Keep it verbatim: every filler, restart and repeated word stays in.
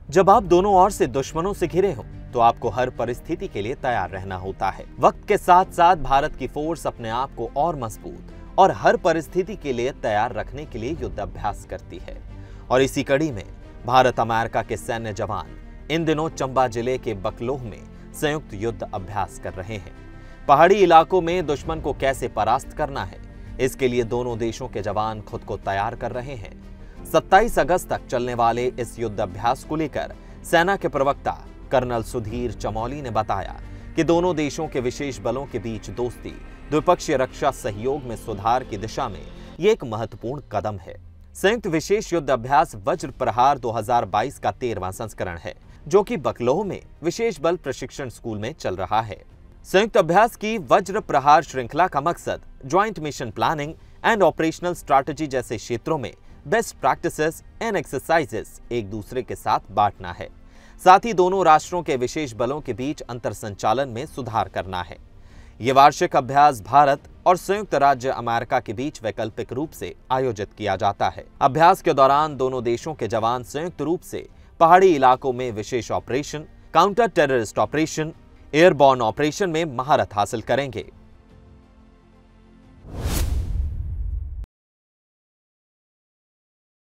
जब आप दोनों ओर से दुश्मनों से घिरे हो तो आपको हर परिस्थिति के लिए तैयार रहना होता है। वक्त के साथ साथ भारत की फोर्स अपने आप को और मजबूत और हर परिस्थिति के लिए तैयार रखने के लिए युद्ध अभ्यास करती है। और इसी कड़ी में भारत अमेरिका के सैन्य जवान इन दिनों चंबा जिले के बकलोह में संयुक्त युद्ध अभ्यास कर रहे हैं। पहाड़ी इलाकों में दुश्मन को कैसे परास्त करना है, इसके लिए दोनों देशों के जवान खुद को तैयार कर रहे हैं। सत्ताईस अगस्त तक चलने वाले इस युद्ध अभ्यास को लेकर सेना के प्रवक्ता कर्नल सुधीर चमोली ने बताया कि दोनों देशों के विशेष बलों के बीच दोस्ती, द्विपक्षीय रक्षा सहयोग में सुधार की दिशा में ये एक महत्वपूर्ण कदम है। संयुक्त विशेष युद्ध अभ्यास वज्र प्रहार दो हज़ार बाईस का तेरहवां संस्करण है, जो कि बकलोह में विशेष बल प्रशिक्षण स्कूल में चल रहा है। संयुक्त अभ्यास की वज्र प्रहार श्रृंखला का मकसद joint mission planning and operational strategy जैसे क्षेत्रों में बेस्ट प्रैक्टिसेस एंड एक्सरसाइजेस एक दूसरे के साथ बांटना है। साथ ही दोनों राष्ट्रों के विशेष बलों के बीच अंतर संचालन में सुधार करना है। ये वार्षिक अभ्यास भारत और संयुक्त राज्य अमेरिका के बीच वैकल्पिक रूप से आयोजित किया जाता है। अभ्यास के दौरान दोनों देशों के जवान संयुक्त रूप से पहाड़ी इलाकों में विशेष operation, counter terrorist operation, airborne operation में महारत हासिल करेंगे।